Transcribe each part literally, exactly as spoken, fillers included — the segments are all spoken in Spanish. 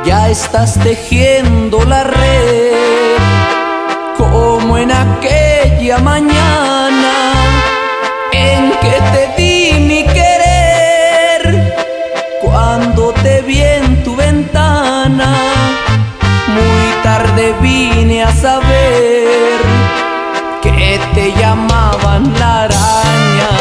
Ya estás tejiendo la red, como en aquella mañana en que te di mi querer. Cuando te vi en tu ventana, muy tarde vine a saber que te llamaban la araña.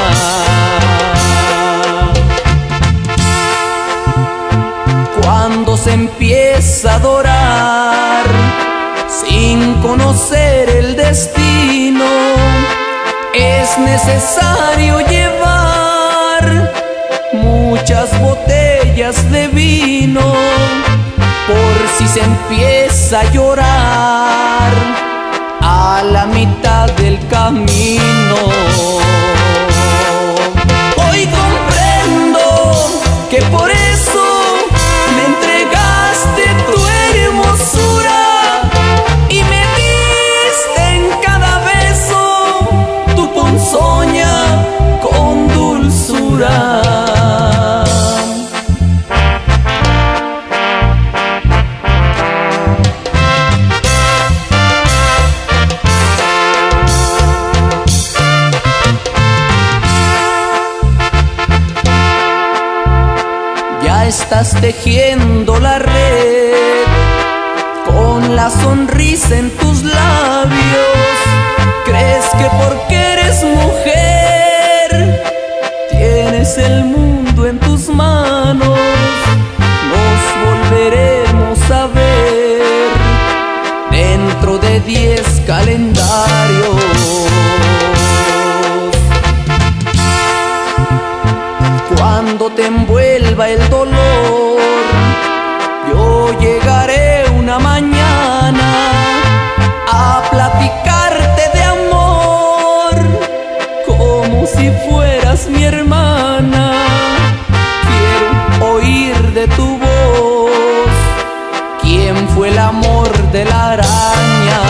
Cuando se empieza a adorar sin conocer el destino, es necesario llevar muchas botellas de vino, por si se empieza a llorar a la mitad del camino. Hoy comprendo que por eso me entregaste tu hermosura y me diste en cada beso tu ponzoña con dulzura. Ya estás tejiendo la red con la sonrisa en tus labios. Crees que porque eres mujer tienes el mundo en tus manos. Nos volveremos a ver dentro de diez calendarios. Cuando te envuelva el dolor, yo llegaré una mañana a platicarte de amor, como si fueras mi hermana. Quiero oír de tu voz quién fue el amor de la araña.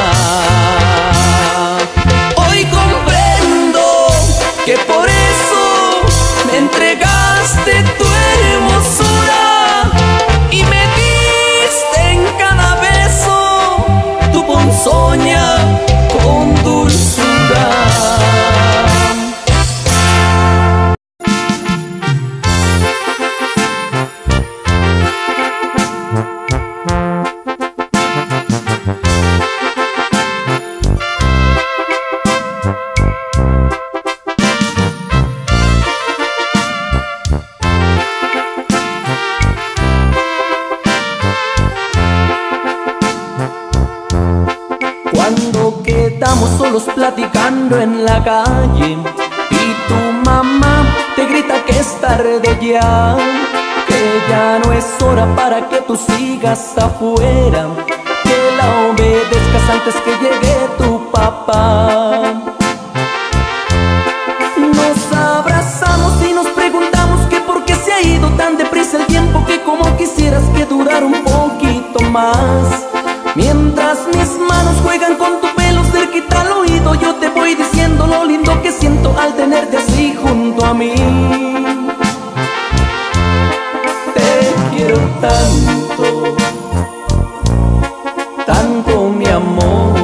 Hoy comprendo que por eso me entregaste tu hermosura y me diste en cada beso tu ponzoña con dulzura. Cuando quedamos solos platicando en la calle y tu mamá te grita que es tarde ya, que ya no es hora para que tú sigas afuera, que la obedezcas antes que llegue tu papá. Nos abrazamos y nos preguntamos que por qué se ha ido tan deprisa el tiempo, que como quisieras que durara un poquito más. Mientras mis manos juegan con tu pelo cerquita al oído, yo te voy diciendo lo lindo que siento al tenerte así junto a mí. Te quiero tanto, tanto mi amor.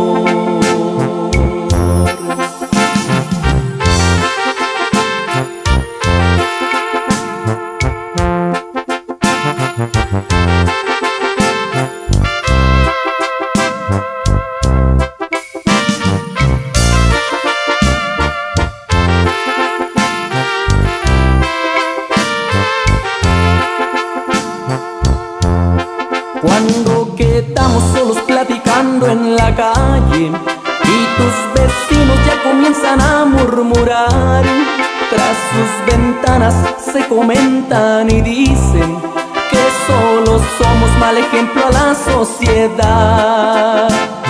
Cuando quedamos solos platicando en la calle y tus vecinos ya comienzan a murmurar, tras sus ventanas se comentan y dicen que solo somos mal ejemplo a la sociedad.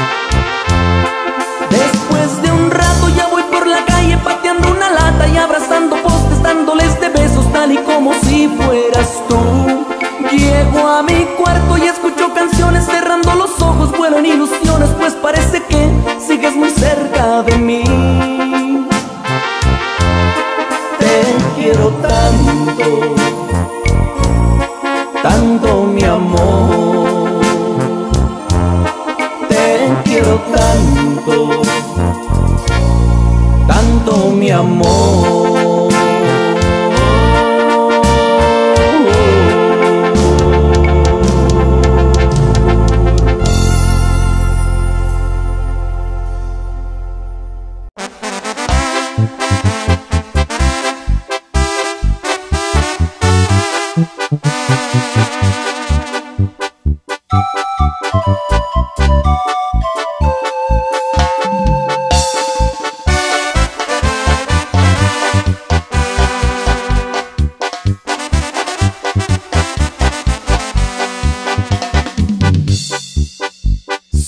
Después de un rato ya voy por la calle pateando una lata y abrazando postes, dándoles de besos tal y como si fueras tú. Llego a mi cuarto y escucho canciones, cerrando los ojos vuelo en ilusiones, pues parece que sigues muy cerca de mí. Te quiero tanto, tanto mi amor.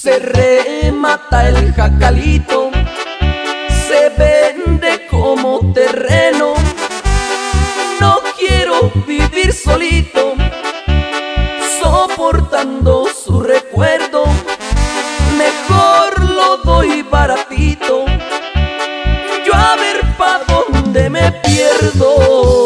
Se remata el jacalito, se vende como terreno. No quiero vivir solito, soportando su recuerdo. Mejor lo doy baratito, yo a ver pa' dónde me pierdo.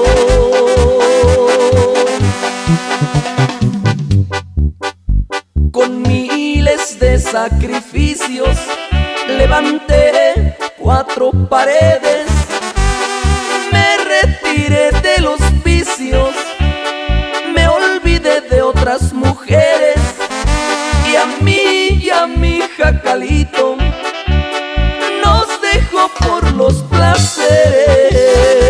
Con miles de sacrificios levanté cuatro paredes, me retiré de los vicios, me olvidé de otras mujeres, y a mí y a mi jacalito nos dejó por los placeres.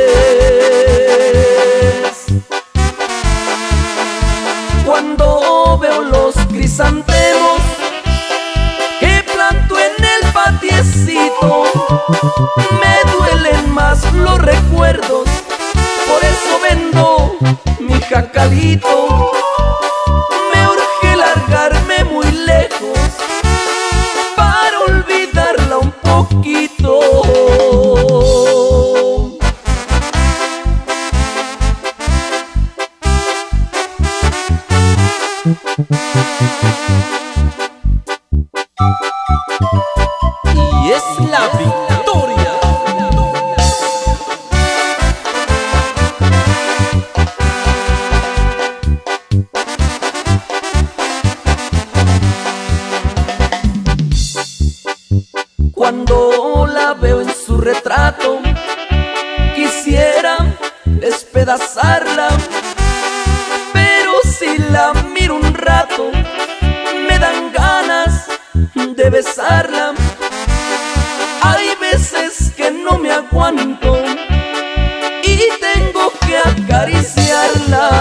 Cuando veo los crisantemos que planto en el patiecito, me duelen más los recuerdos, por eso vendo mi jacalito. Me urge largarme muy lejos para olvidarla un poquito. Y es la victoria. Cuando la veo en su retrato, quisiera despedazarla, pero si la miro un rato, me dan ganas de besarla. Hay veces que no me aguanto y tengo que acariciarla.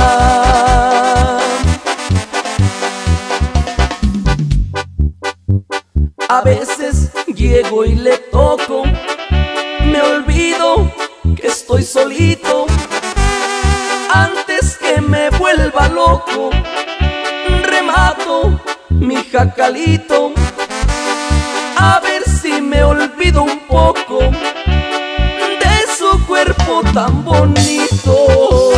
A veces llego y le toco, me olvido que estoy solito. Antes que me vuelva loco, remato mi jacalito, a ver si me olvido un poco de su cuerpo tan bonito.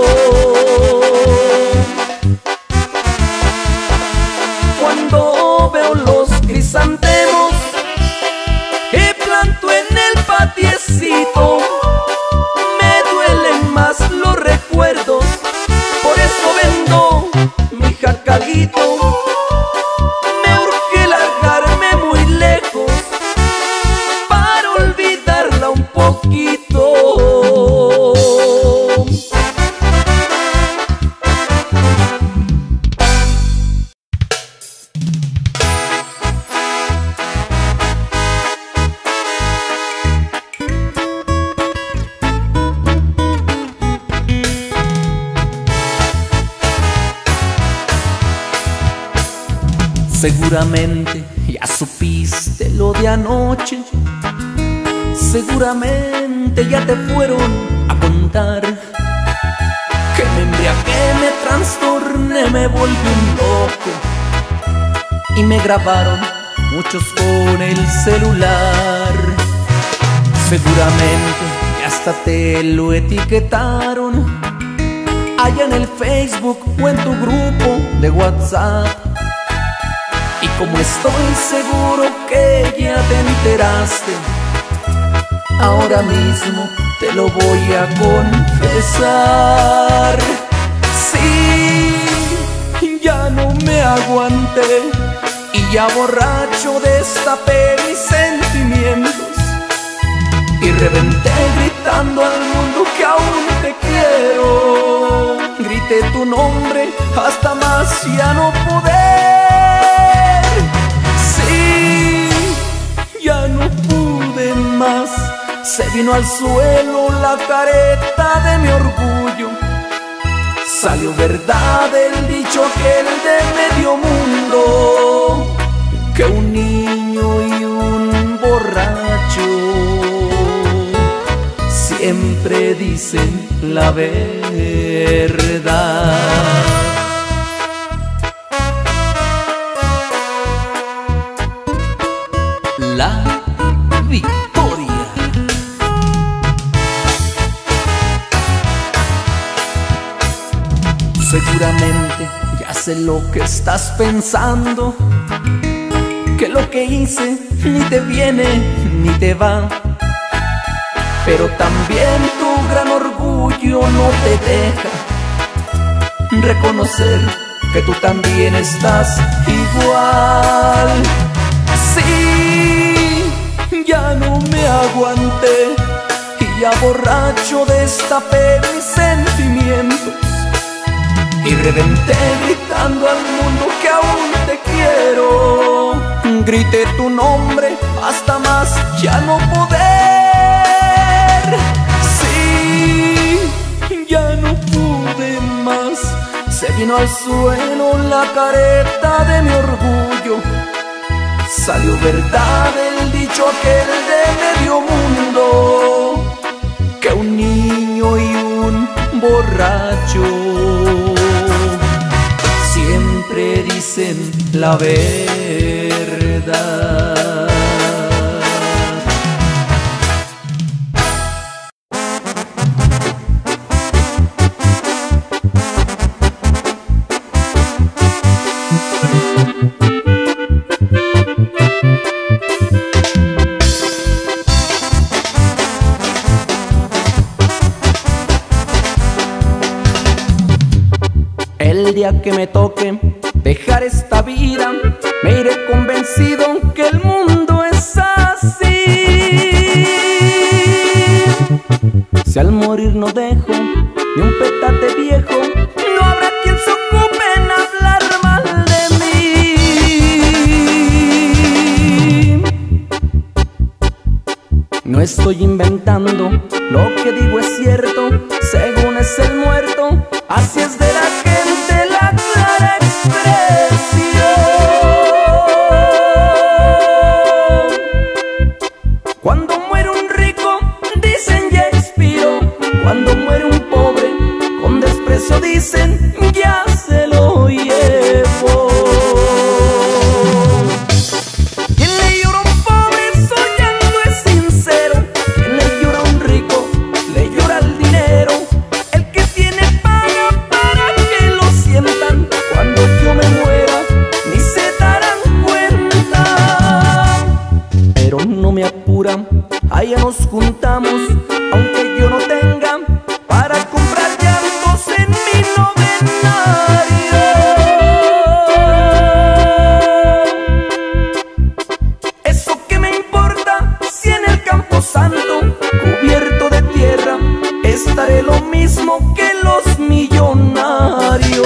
Cuando veo los crisantemos que planto en el patiecito, me duelen más los recuerdos, por eso vendo mi jacalito. Me urge largarme muy lejos para olvidarla un poquito. Seguramente ya supiste lo de anoche, seguramente ya te fueron a contar que me embriagué, me trastorné, me volví un loco y me grabaron muchos con el celular. Seguramente ya hasta te lo etiquetaron allá en el Facebook o en tu grupo de WhatsApp. Y como estoy seguro que ya te enteraste, ahora mismo te lo voy a confesar. Sí, ya no me aguanté y ya borracho destapé mis sentimientos y reventé gritando al mundo que aún te quiero. Grité tu nombre hasta más ya no poder. Sí, ya no pude más. Se vino al suelo la careta de mi orgullo. Salió verdad el dicho aquel de medio mundo, que un niño y un borracho siempre dicen la verdad. sé lo que estás pensando, que lo que hice ni te viene ni te va. Pero también tu gran orgullo no te deja reconocer que tú también estás igual. Sí, ya no me aguanté y ya borracho destapé mis sentimientos y reventé gritando al mundo que aún te quiero. Grité tu nombre hasta más ya no poder. Sí, ya no pude más. Se vino al suelo la careta de mi orgullo. Salió verdad el dicho aquel de medio mundo, que un niño y un borracho siempre dicen la verdad. El día que me toque dejar esta vida, me iré convencido que el mundo es así. Si al morir no dejo ni un petate viejo, no habrá quien se ocupe en hablar mal de mí. No estoy inventando, lo que digo es cierto, según es el muerto, así es de la gente la clara expresión. Cuando muere un rico, dicen ya expiró. Cuando muere un pobre, con desprecio dicen ya se lo llevó. Quien le llora a un pobre soñando es sincero. Quien le llora a un rico, le llora el dinero. El que tiene paga para que lo sientan. Cuando yo me muera, ni se darán cuenta. Pero no me apura, allá nos juntamos, aunque yo no tenga para comprar llantos en mi novenario. Eso que me importa si en el camposanto, cubierto de tierra, estaré lo mismo que los millonarios.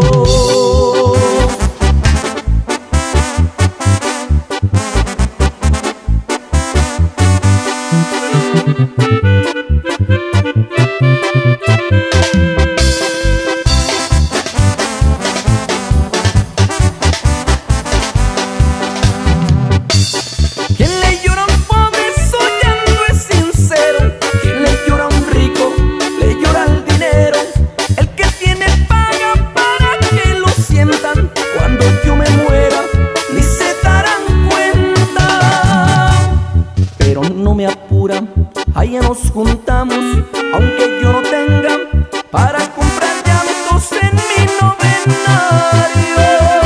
Quien le llora a un pobre soñando es sincero. Quien le llora a un rico, le llora el dinero. El que tiene paga para que lo sientan. Cuando yo me muera, ni se darán cuenta. Pero no me apura, allá nos juntamos, aunque yo no tenga para comprar llantos en mi novenario.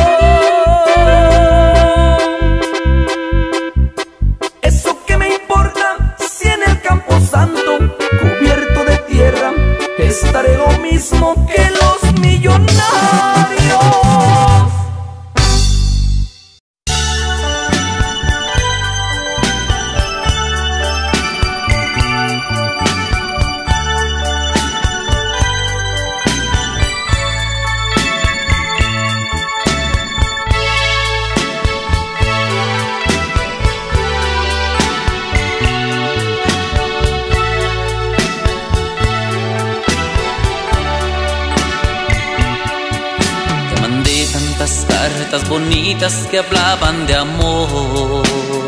Eso que me importa si en el camposanto, cubierto de tierra, estaré lo mismo que los millonarios. Cartas bonitas que hablaban de amor.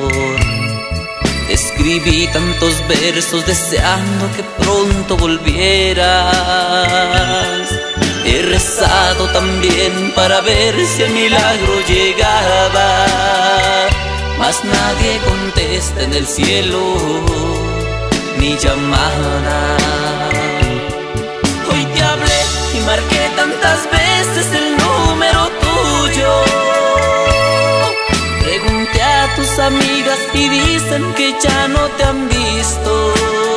Escribí tantos versos deseando que pronto volvieras. He rezado también para ver si el milagro llegaba, mas nadie contesta en el cielo mi llamada. Hoy te hablé y marqué tantas veces el número tus amigas y dicen que ya no te han visto.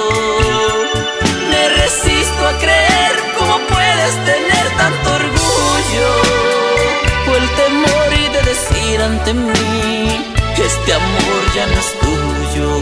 Me resisto a creer cómo puedes tener tanto orgullo, o el temor y de decir ante mí que este amor ya no es tuyo.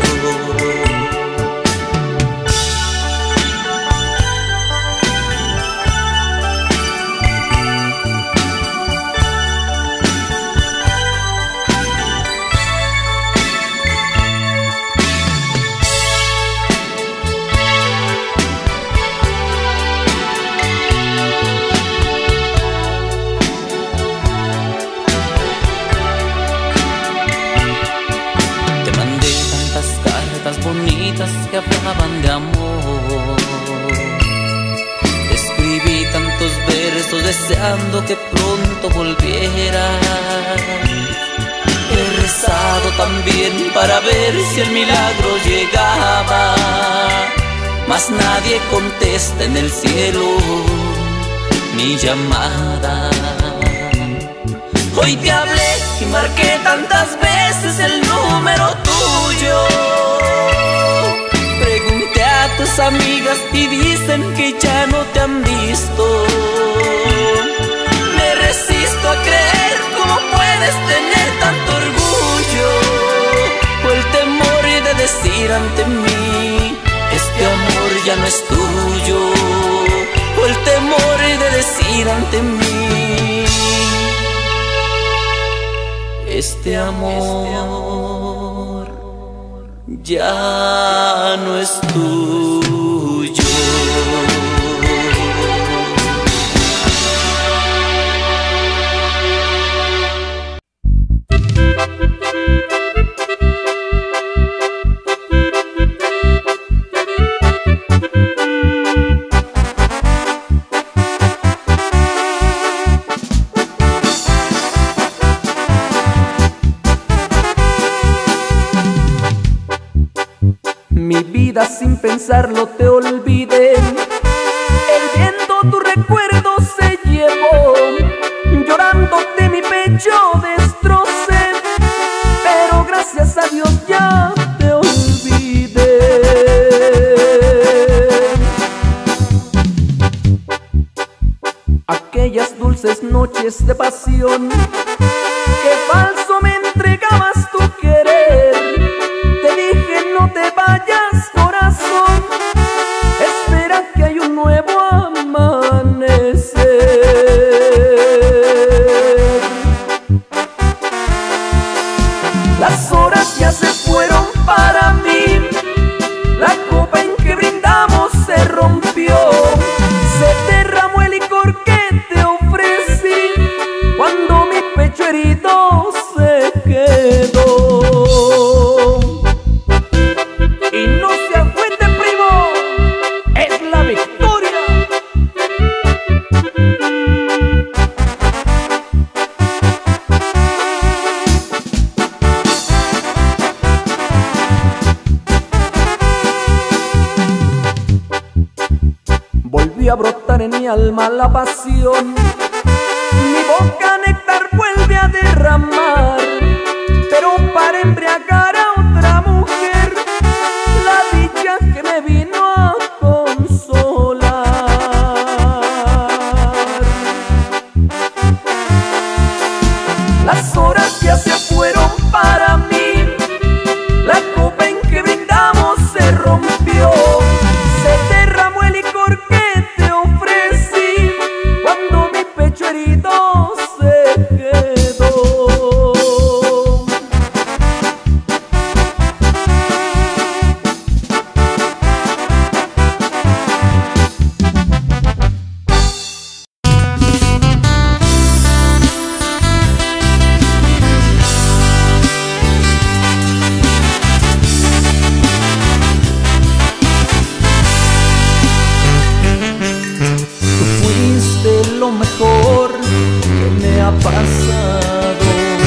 Bonitas que hablaban de amor. Escribí tantos versos deseando que pronto volvieras. He rezado también para ver si el milagro llegaba, mas nadie contesta en el cielo mi llamada. Hoy te hablé y marqué tantas veces el número tuyo. Pregunté a tus amigas y dicen que ya no te han visto. Me resisto a creer cómo puedes tener tanto orgullo, o el temor de decir ante mí este amor ya no es tuyo, o el temor de decir ante mí este amor ya no es tuyo. Mi vida sin pensarlo te olvidé, el viento tu recuerdo se llevó, llorándote mi pecho destrocé, pero gracias a Dios ya te olvidé. Aquellas dulces noches de pasión que falso me entregabas tu querer, te dije no te vayas corazón, espera que hay un nuevo amanecer. Las horas ya se fueron para mí, la copa en que brindamos se rompió, se derramó el licor que te ofrecí, cuando mi pecho herido se quedó. Y no se agüite, primo, es la victoria. Volvió a brotar en mi alma la pasión, mi boca néctar vuelve a derramar, pero para embriagar a otra mujer, la dicha que me vino a consolar. Las horas ya se fueron para mí, la copa en que brindamos se rompió, se derramó el licor que te ofrecí, cuando mi pecho herido se quedó. Tú fuiste lo mejor que me ha pasado,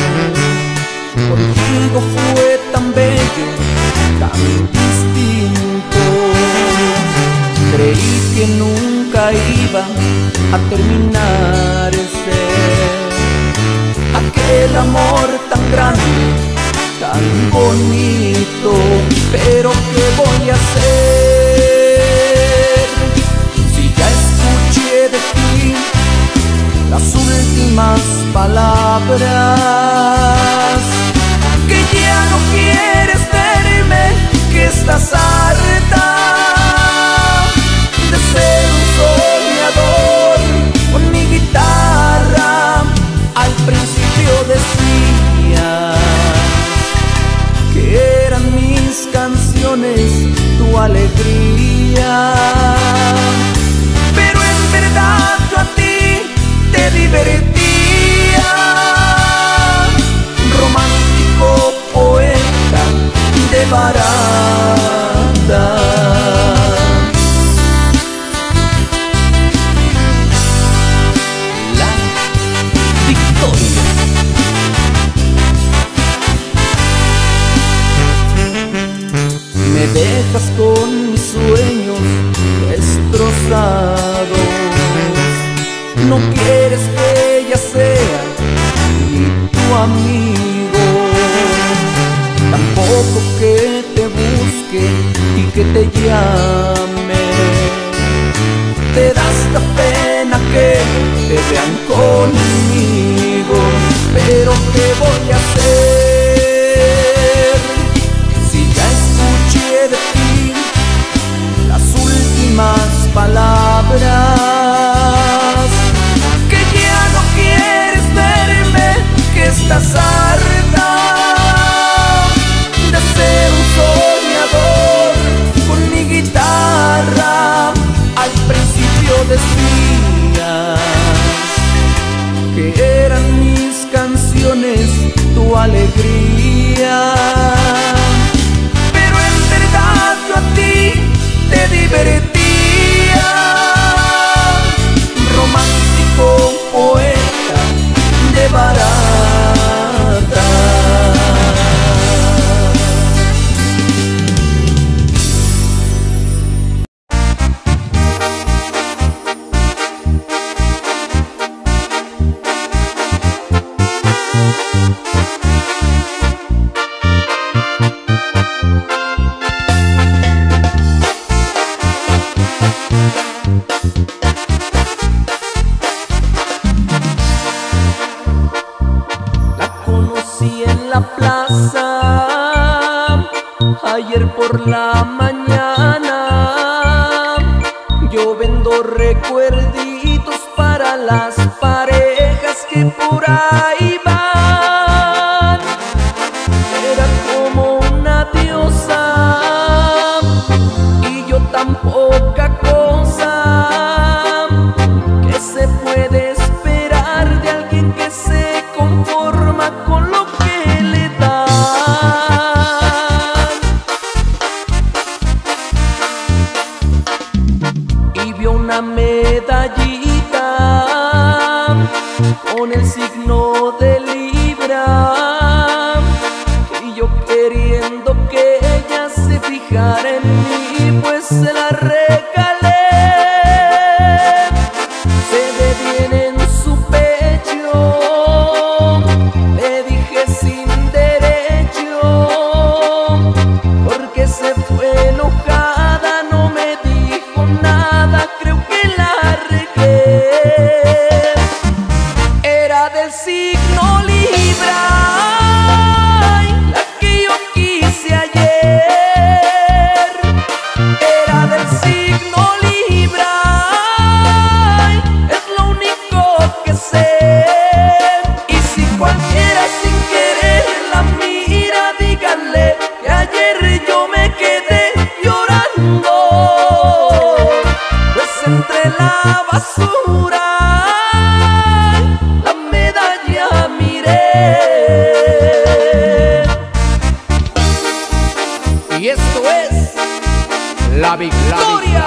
contigo fue tan bello, tan distinto. Creí que nunca iba a terminar ese, aquel amor tan grande, tan tan bonito, pero ¿qué voy a hacer? Si ya escuché de ti las últimas palabras, que ya no quieres verme, que estás harta de ser un soñador con mi guitarra. Al principio decía que eran mis canciones tu alegría, pero en verdad yo a ti te divertía. Romántico poeta de barata. La victoria. Me dejas con mis sueños destrozados. No quieres que ella sea ni tu amigo, tampoco que te busque y que te llame. Te da hasta pena que te vean conmigo, pero ¿qué voy a hacer? Si ya escuché de ti las últimas palabras, que ya no quieres verme, que estás harta de ser un soñador con mi guitarra. Al principio decías que eran mis canciones tu alegría, pero en verdad yo a ti te divertía. Romántico poeta de barata. Ayer por la mañana yo vendo recuerditos para las parejas que por ahí van. Era como una diosa y yo tan poca cosa. ¿Qué se puede esperar de alguien que se conforma con lo que le dan? Una medallita con el signo de Libra, y yo queriendo que ella se fijara en mí, pues se la regalé. Se ve bien en su pecho, le dije sin derecho, porque se fue enojada, no me dijo nada. Creo que la regué. Era del signo Libra, ay, la que yo quise ayer. Era del signo Libra, ay, es lo único que sé. Y si cualquiera sin querer la mira, díganle que ayer yo me quedé llorando, pues entre la basura la medalla miré. Y esto es la victoria.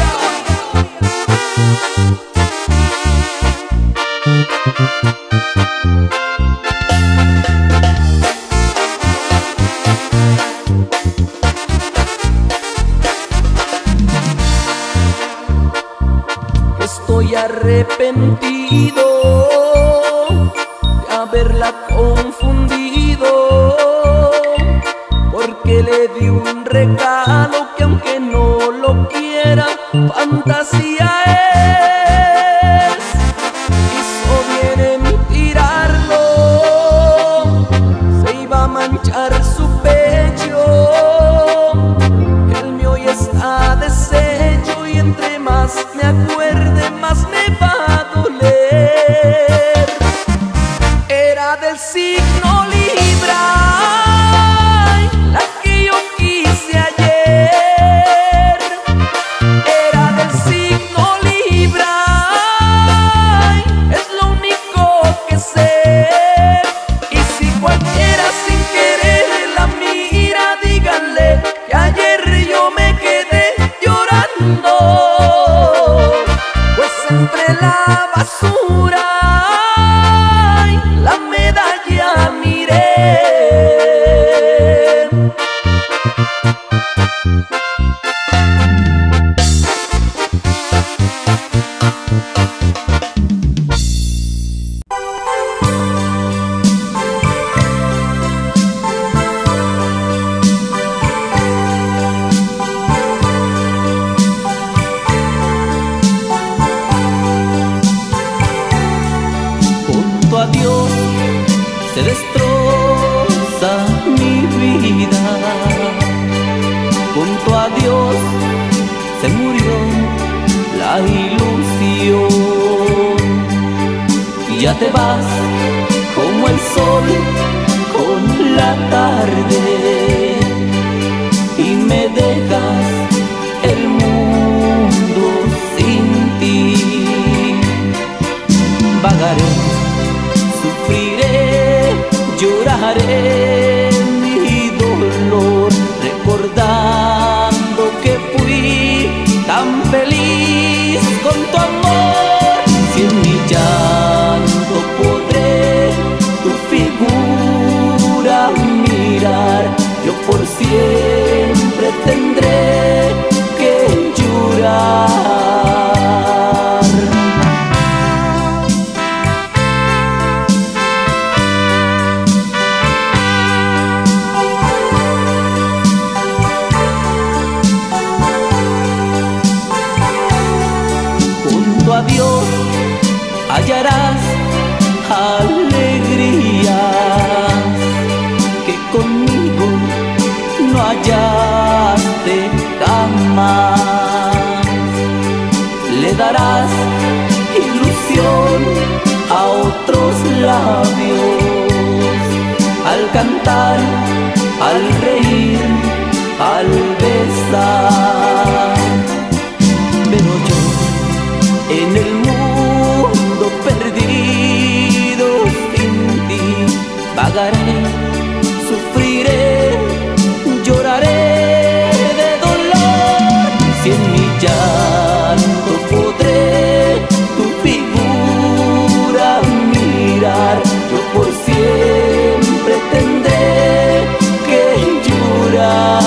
Estoy arrepentido de haberla confundido. le di un regalo que aunque no lo quiera, fantasía es. Hizo bien en tirarlo, se iba a manchar su pecho. El mío ya está deshecho y entre más me acuerde más me va a doler. Era del signo Libra, la que yo quise ayer. Era del signo Libra, es lo único que sé. Y si cualquiera sin querer la mira, díganle que ayer yo me quedé llorando, pues entre la basura la medalla miré. Junto a Dios se destroza mi vida, junto a Dios se murió la ilusión. Y ya te vas como el sol con la tarde y me dejas el mundo sin ti. Vagaré, sufriré, lloraré mi dolor, recordando que fui tan feliz con tu amor. Si en mi llanto podré tu figura mirar, yo por siempre tendré que llorar. Junto a Dios hallarás alegrías que conmigo no hallaste jamás. Le darás ilusión a otros labios al cantar, al reír, al besar. Pero yo en el mundo perdido sin ti vagaré, sufriré, lloraré de dolor. Si en mi llanto podré tu figura mirar, yo por siempre tendré que llorar.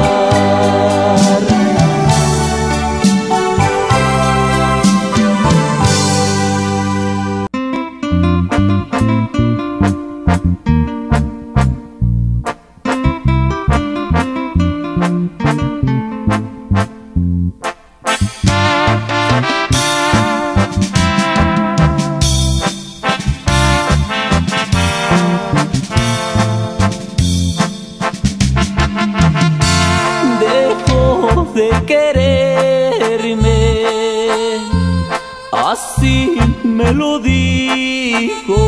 De quererme, así me lo dijo.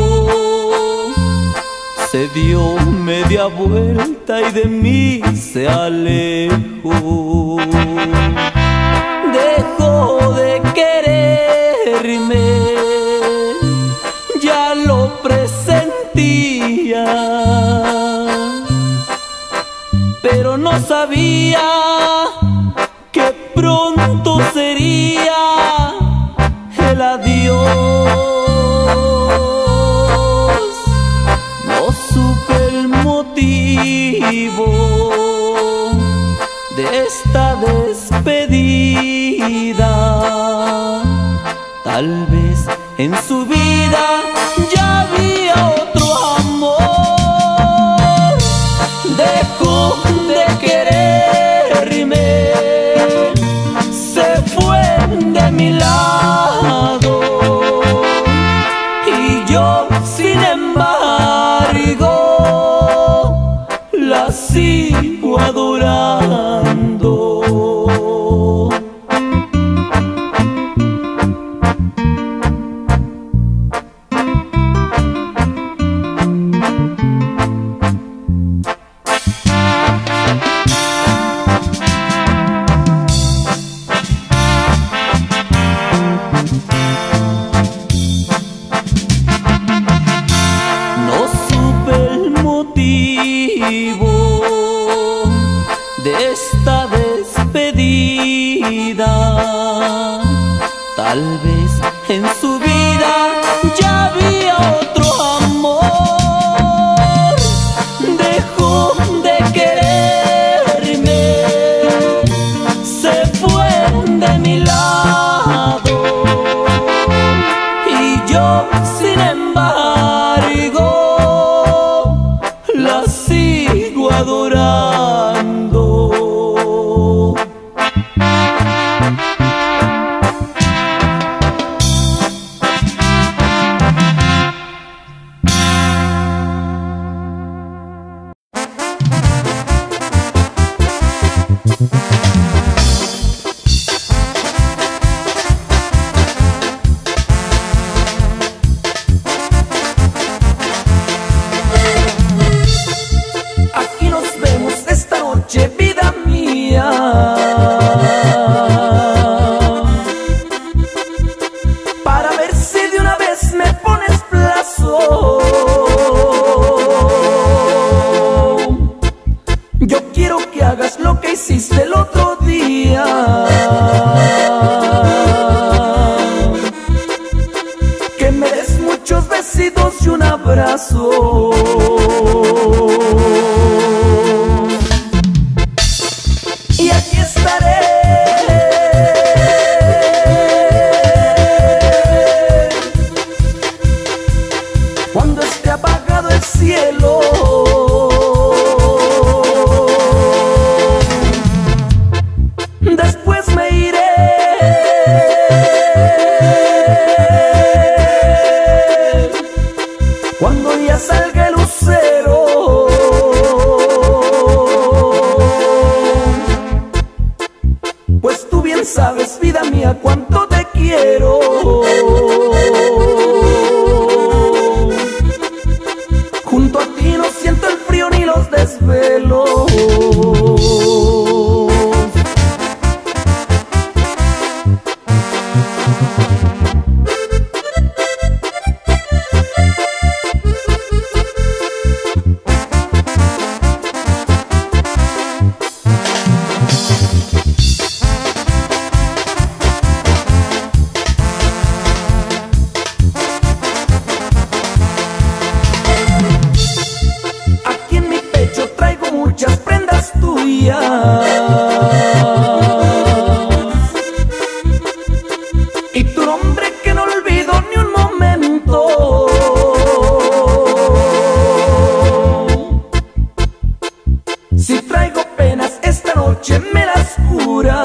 Se dio media vuelta y de mí se alejó. Dejó de quererme, ya lo presentía, pero no sabía que pronto sería el adiós. No supe el motivo de esta despedida. Tal vez en su vida ya había otro amor. Dejó de querer motivo de esta despedida. Tal vez en su vida ya había otro amor. Dejó de quererme, se fue de mi lado, y yo sin embargo la sigo adorando. Aquí nos vemos esta noche, vida mía, para ver si de una vez me pones plazo. Yo quiero que hagas lo que hiciste el otro día, que me des muchos besitos y un abrazo. Y aquí estaré cuando esté apagado el cielo. Después me iré cuando ya salga el lucero. Pues tú bien sabes, vida mía, cuánto te quiero. Junto a ti no siento el frío ni los desvelos. Aquí en mi pecho traigo muchas prendas tuyas, y tu nombre que no olvido ni un momento. Si traigo penas esta noche me las curas,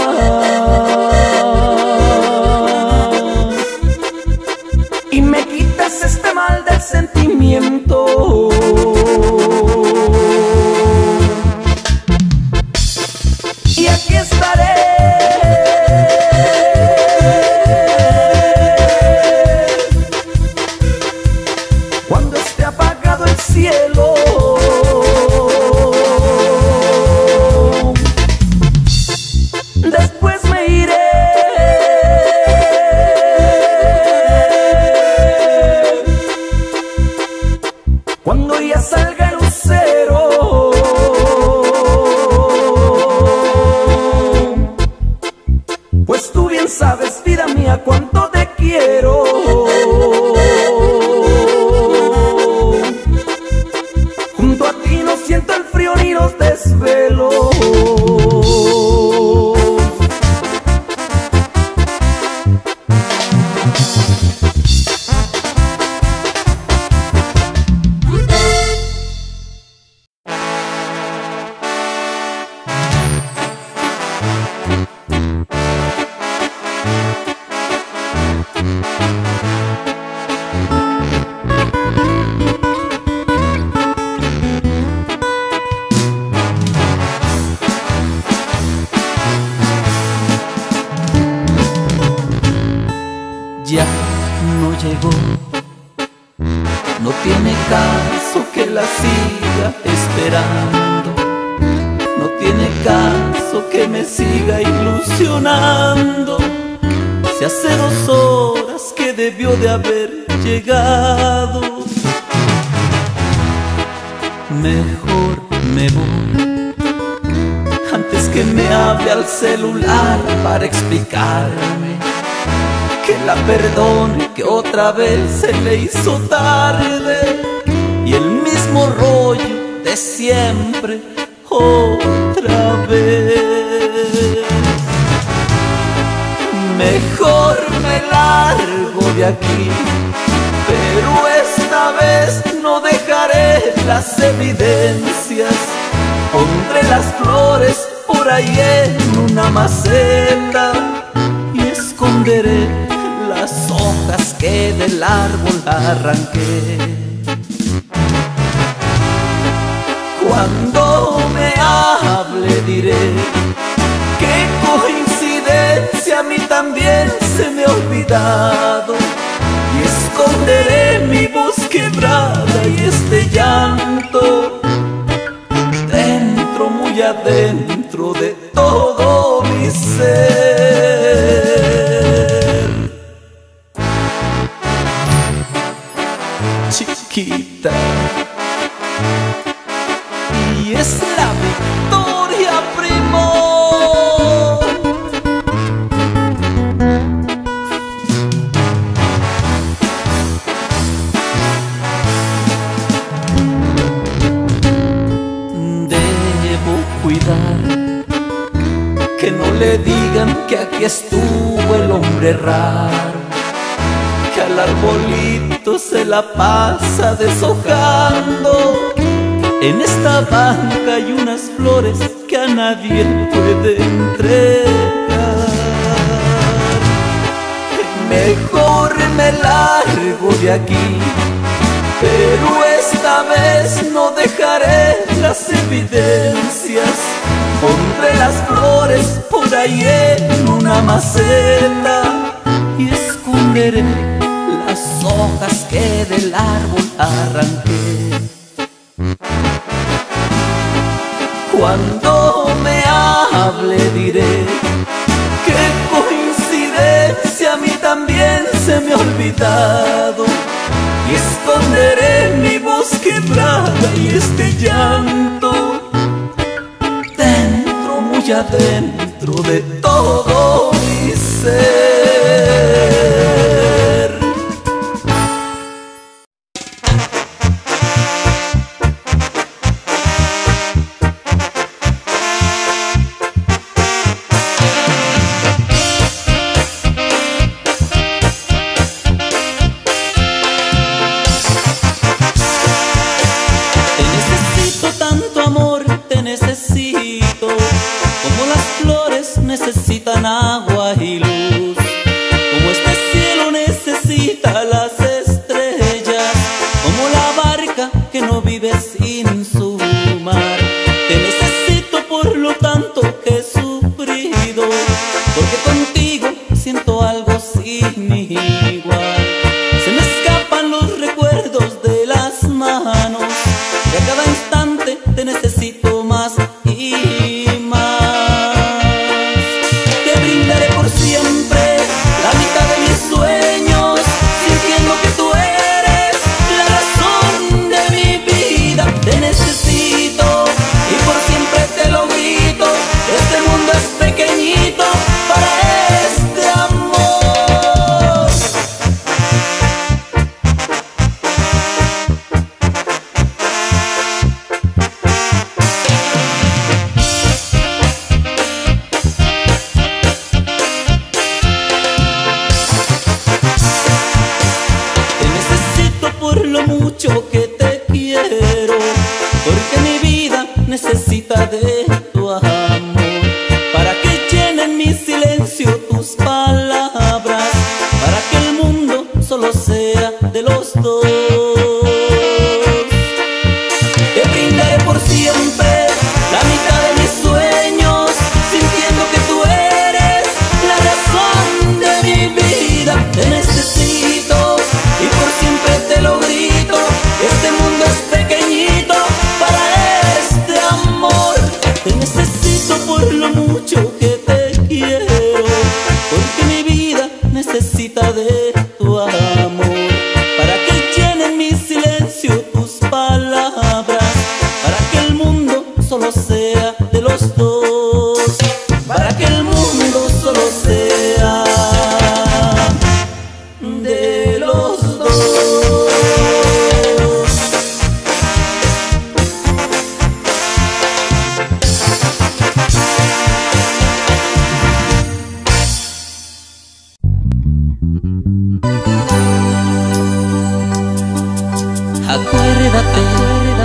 y me quitas este mal del sentimiento. Y aquí estaré cuando esté apagado el cielo. Después me iré cuando ya salga el lucero. Pues tú bien sabes, vida mía, cuánto te quiero. Junto a ti no siento el frío ni los desvelos. Ya no llegó, no tiene caso que la siga esperando, no tiene caso que me siga ilusionando. Si hace dos horas que debió de haber llegado. mejor me voy antes que me hable al celular para explicarme que la perdone, que otra vez se le hizo tarde y el mismo rollo de siempre otra vez. Mejor me largo de aquí, pero esta vez no dejaré las evidencias. Pondré las flores por ahí en una maceta y esconderé las hojas que del árbol arranqué. Cuando me hable diré: qué coincidencia, a mí también se me ha olvidado. Y esconderé mi voz quebrada y este llanto dentro, muy adentro de todo mi ser. Chiquita, y es la victoria, primo. Que no le digan que aquí estuvo el hombre raro, que al arbolito se la pasa deshojando. En esta banca hay unas flores que a nadie puede entregar. Mejor me largo de aquí, pero esta vez no dejaré las evidencias. Pondré las flores por ahí en una maceta y esconderé las hojas que del árbol arranqué. Cuando me hable diré: qué coincidencia, a mí también se me ha olvidado. Y esconderé mi voz quebrada y este llanto dentro, muy adentro de todo mi ser. Necesitan agua y luz, como este cielo necesita las estrellas, como la barca que no vive sin su mar. Te necesito por lo tanto que he sufrido, porque contigo siento algo sin igual. Se me escapan los recuerdos de las manos, y a cada instante te necesito más y más. Siempre la mitad de mis sueños, sintiendo que tú eres la razón de mi vida. Te necesito y por siempre te lo grito. Este mundo es pequeñito para este amor.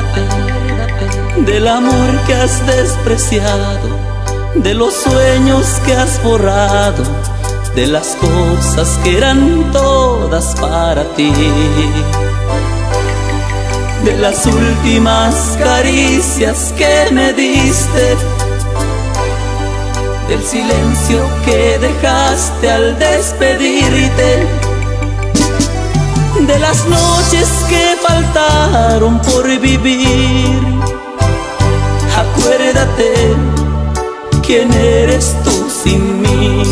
Acuérdate del amor que has despreciado, de los sueños que has borrado, de las cosas que eran todas para ti, de las últimas caricias que me diste, del silencio que dejaste al despedirte, de las noches que faltaron por vivir. Acuérdate quién eres tú sin mí.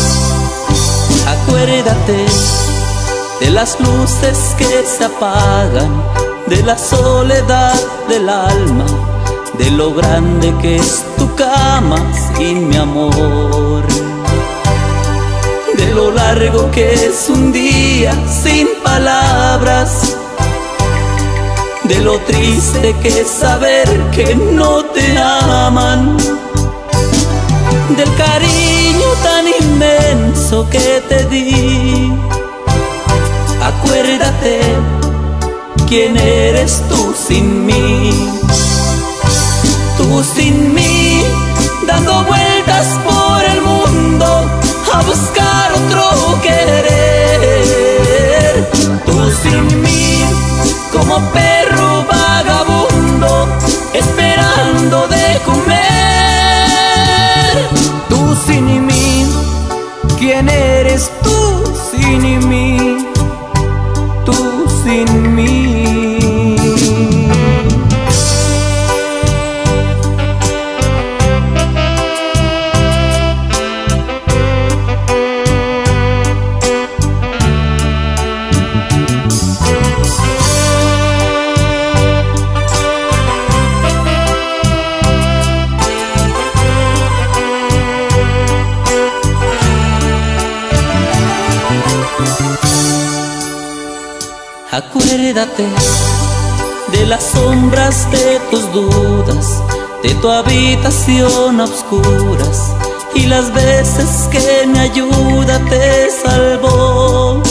Acuérdate de las luces que se apagan, de la soledad del alma, de lo grande que es tu cama sin mi amor, de lo largo que es un día sin palabras, de lo triste que es saber que no te aman, del cariño tan inmenso que te di. Acuérdate quién eres tú sin mí. Tú sin mí, dando vueltas por el mundo a buscar otro querer. Tú sin mí, como perro vagabundo, esperando de comer. Tú sin mí, ¿quién eres tú sin mí? Tú sin mí. Acuérdate de las sombras de tus dudas, de tu habitación a oscuras, y las veces que mi ayuda te salvó,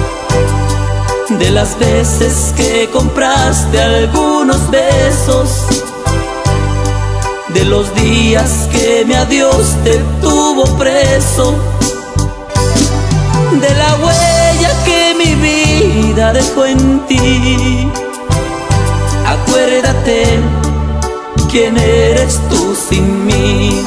de las veces que compraste algunos besos, de los días que mi adiós te tuvo preso, de la huella que mi vida dejó en ti. Acuérdate quién eres tú sin mí.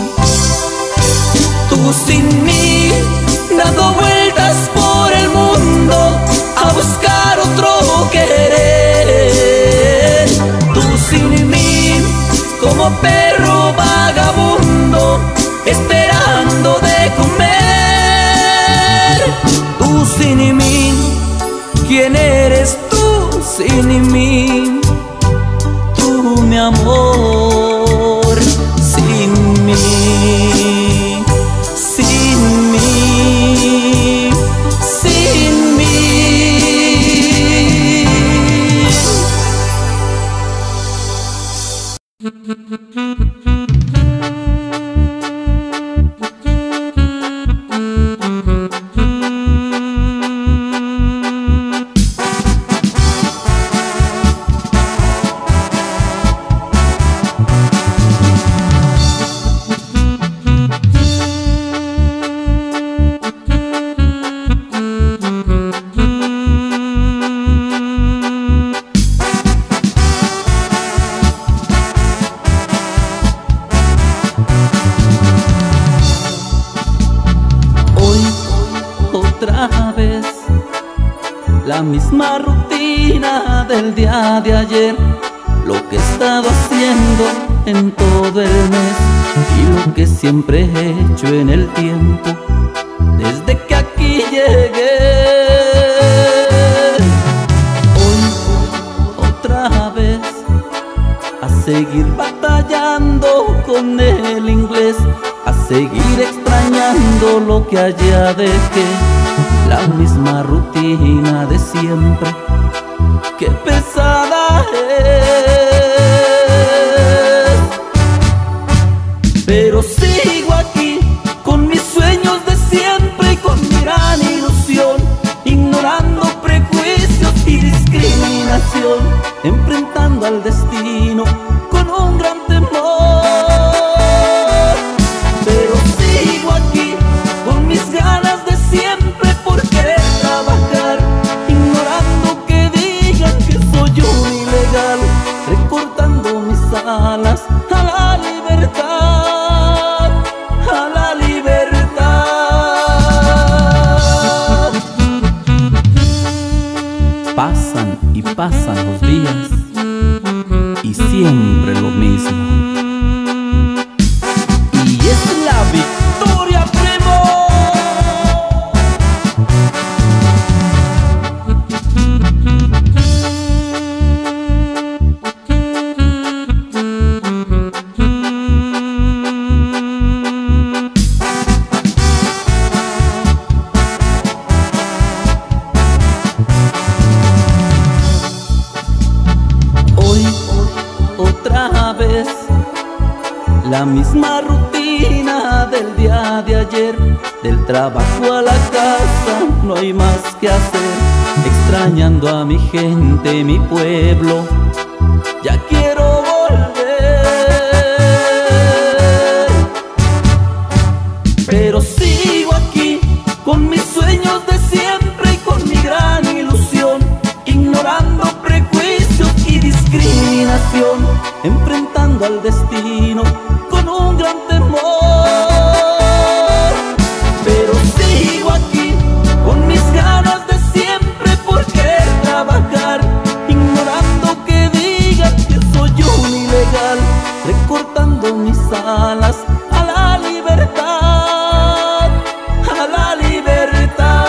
Tú sin mí, dando vueltas por el mundo a buscar otro querer. Tú sin mí, como perro vagabundo, esperando de comer. Tú sin mí, ¿quién eres tú sin mí? Tú, mi amor, sin mí, sin mí, sin mí. La misma rutina del día de ayer, lo que he estado haciendo en todo el mes y lo que siempre he hecho en el tiempo desde que aquí llegué. Hoy otra vez a seguir batallando con el inglés, a seguir extrañando lo que allá dejé. La misma rutina de siempre, qué pesada es. Pero sigo aquí con mis sueños de siempre y con mi gran ilusión, ignorando prejuicios y discriminación, enfrentando al destino destino con un gran temor. Pero sigo aquí con mis ganas de siempre por querer trabajar, ignorando que digan que soy un ilegal, recortando mis alas a la libertad, a la libertad. Pasan y pasan los días y siempre lo mismo. Y es la victoria, primo. Hoy otra vez la misma rutina del día de ayer, del trabajo a la casa, no hay más que hacer, extrañando a mi gente, mi pueblo, ya quiero volver. Pero sigo aquí con mis sueños de siempre y con mi gran ilusión, ignorando prejuicios y discriminación, enfrentando al destino con un gran temor. Pero sigo aquí con mis ganas de siempre por querer trabajar, ignorando que digan que soy un ilegal, recortando mis alas a la libertad, a la libertad.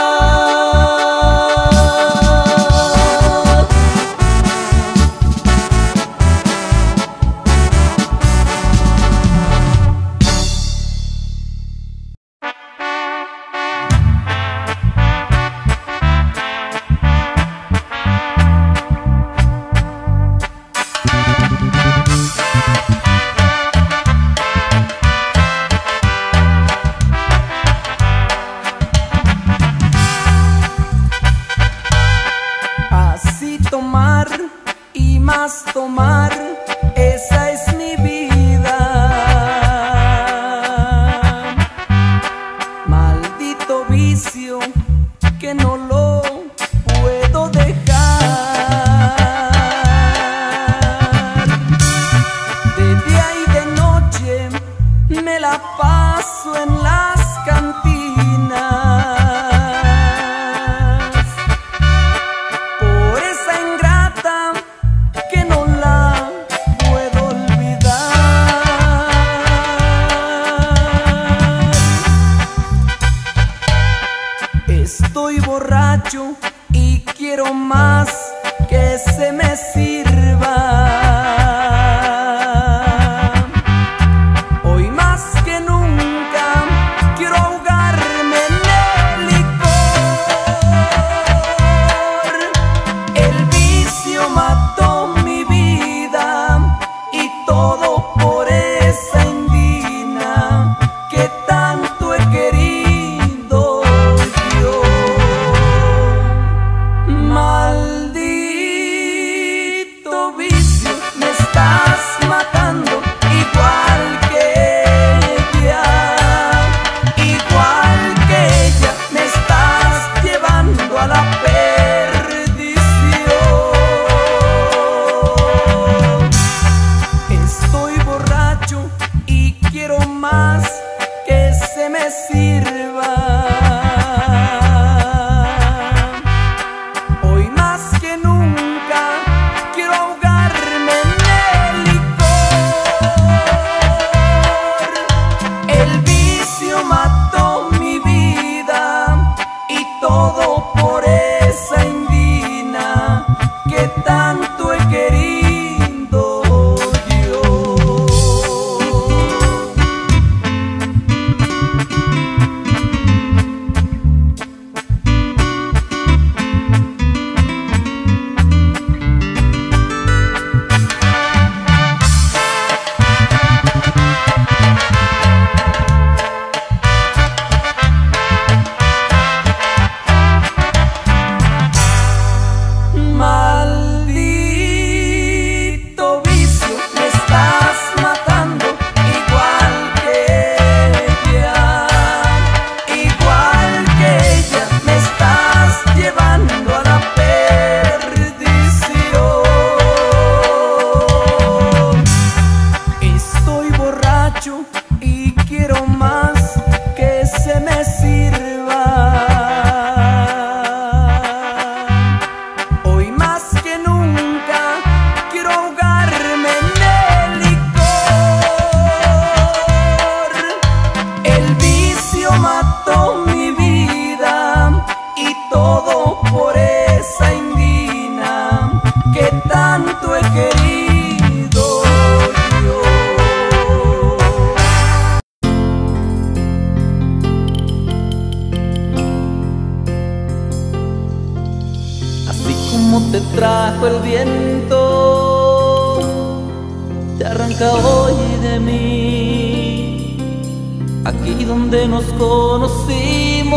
bajo el viento te arranca hoy de mí. Aquí donde nos conocimos,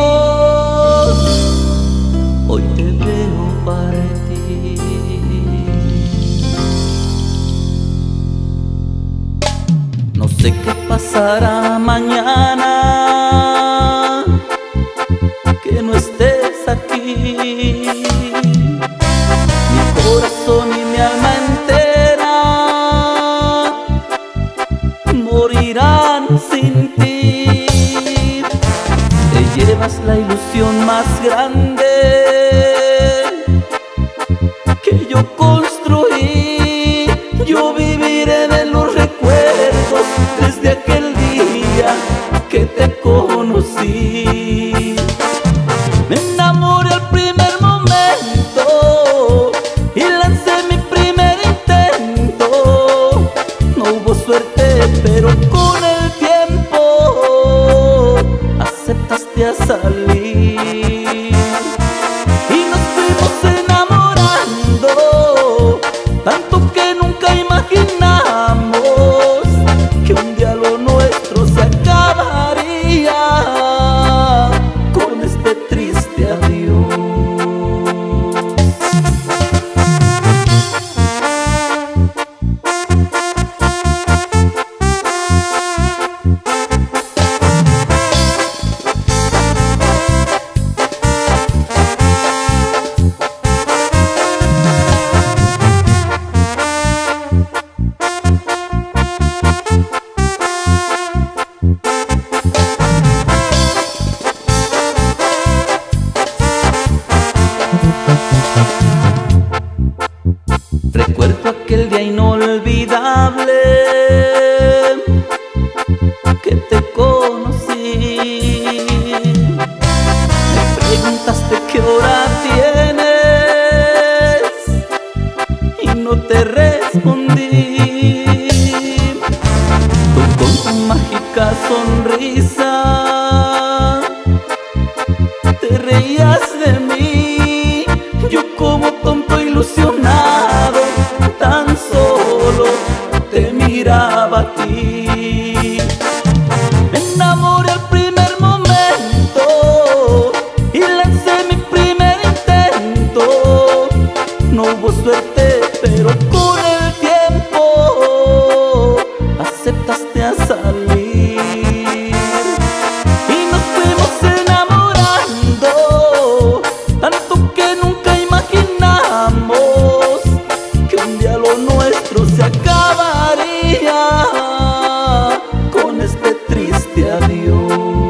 hoy te veo partir. No sé qué pasará mañana que no estés aquí. Mi corazón y mi alma entera morirán sin ti. Te llevas la ilusión más grande que yo construí. Yo viviré de los recuerdos desde aquel día que te conocí. Me enamoré al primer momento y lancé mi primer intento. No hubo suerte, pero con el tiempo aceptaste a salir y nos fuimos enamorando, tanto que nunca imaginamos que un día lo nuestro se acabaría con este triste adiós. Recuerdo aquel día inolvidable que te conocí. Me preguntaste qué hora tienes y no te respondí. Tú con tu mágica sonrisa te reías de mí. Yo como tonto ilusionado tan solo te miraba a ti. Me enamoré al primer momento y lancé mi primer intento. No hubo suerte, pero con el tiempo aceptaste a salir y nos fuimos enamorando, tanto que nunca imaginamos que un día lo nuestro se acabaría con este triste adiós.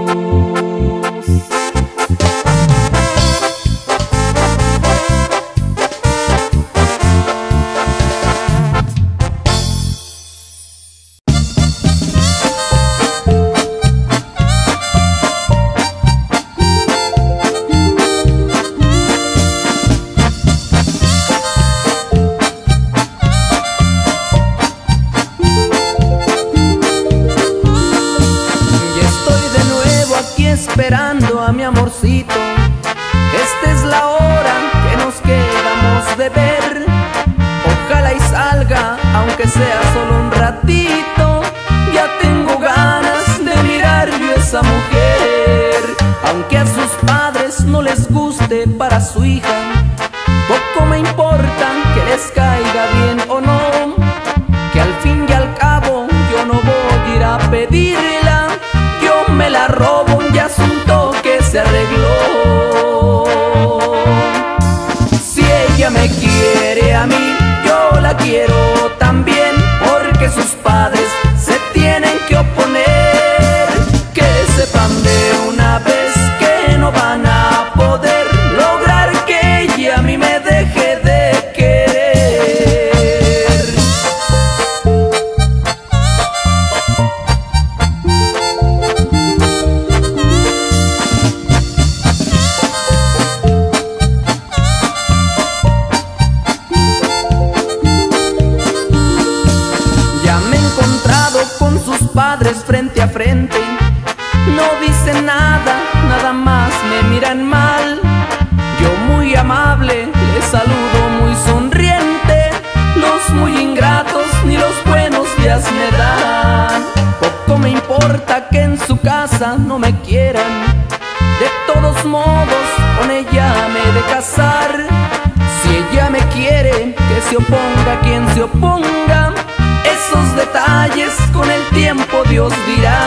Esperando a mi amorcito, esta es la hora que nos quedamos de ver. Ojalá y salga, aunque sea solo un ratito. Ya tengo ganas de mirar yo a esa mujer. Aunque a sus padres no les guste para su hija, poco me importa que les caiga bien o no, que al fin y al cabo yo no voy a ir a pedirla. Yo me la robo, y asunto que se arregló. Si ella me quiere a mí, yo la quiero también, porque sus padres se tienen que oponer. Que sepan de una vez que no van a poder lograr que ella a mí me deje de querer. Padres frente a frente, no dicen nada, nada más me miran mal. Yo muy amable les saludo muy sonriente. importa que en su casa no me quieran, de todos modos con ella me he de casar. Si ella me quiere, que se oponga quien se oponga, esos detalles con el tiempo Dios dirá.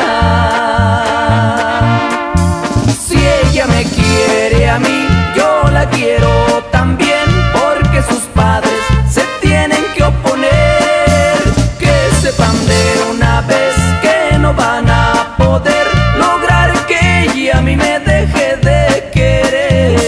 Si ella me quiere a mí, yo la quiero también, porque sus padres se tienen que oponer. Que sepan de una vez que no van a poder lograr que ella a mí me deje de querer.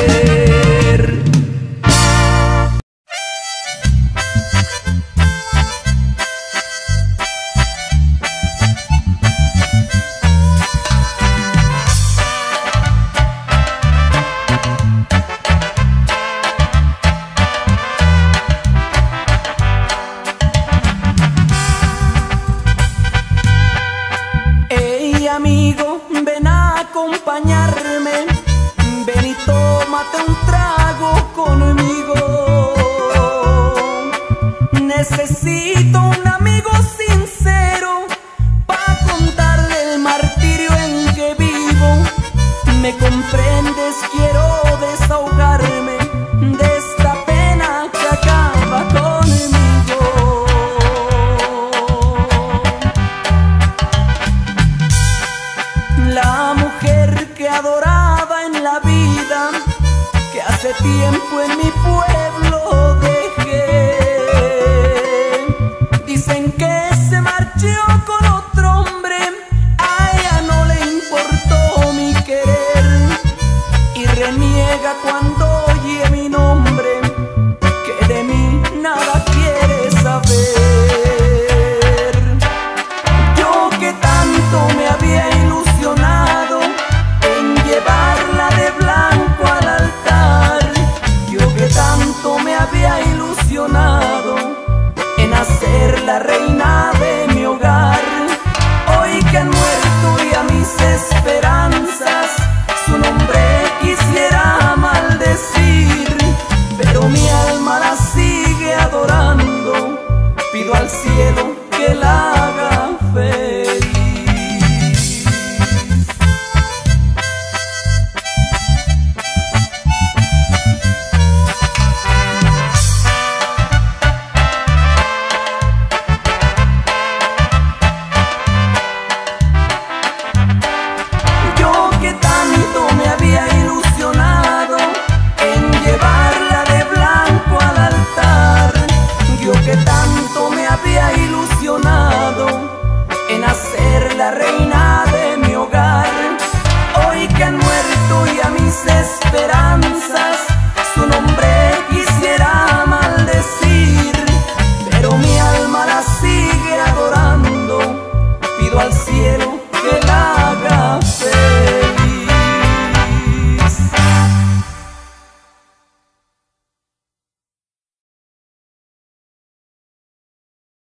Amigo, ven a acompañarme, ven y tómate un trago conmigo. Necesito un amigo sincero para contarle el martirio en que vivo. ¿Me comprendes? Quiero desahogarme de esta pena que acaba conmigo. La mujer que adoraba en la vida, que hace tiempo en mi pueblo dejé. Dicen que se marchó con otro hombre, a ella no le importó mi querer, y reniega cuando oye mi nombre, que de mí nada quiere saber. Yo que tanto me había ilusionado en llevarla de blanco al altar, yo que tanto me había ilusionado en hacer la reina de mi hogar. Hoy que han muerto ya mis esperanzas, su nombre quisiera maldecir, pero mi alma la sigue adorando. Pido al cielo que la haga